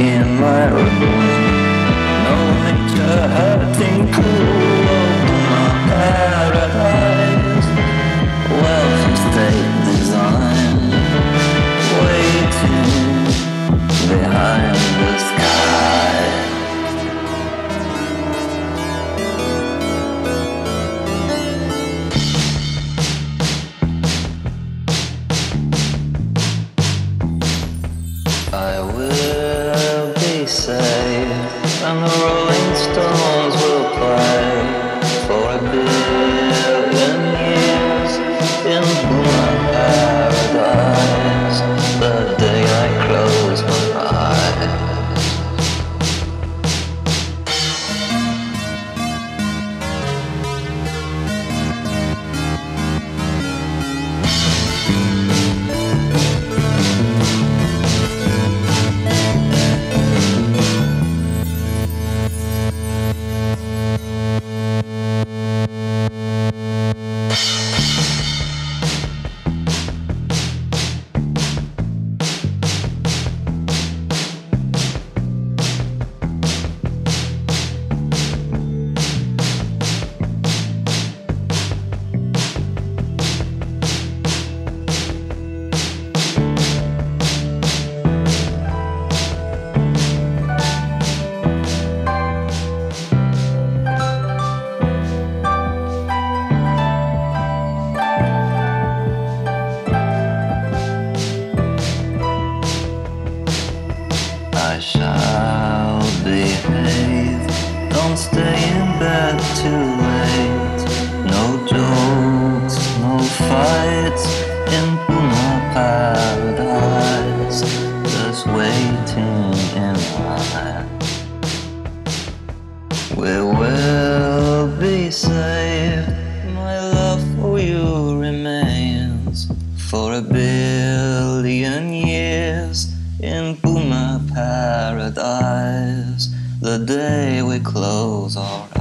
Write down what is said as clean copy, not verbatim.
in my room. No nature hurting cool over my paradise. Welfare state design, waiting behind the sky. I will be safe, and the Rolling Stones will play for a billion years in my paradise. The day I close my eyes. I shall behave. Don't stay in bed too late. No jokes, no fights in my paradise. Just waiting in line. We will be safe. My love for you remains for a billion years in Puma paradise, the day we close our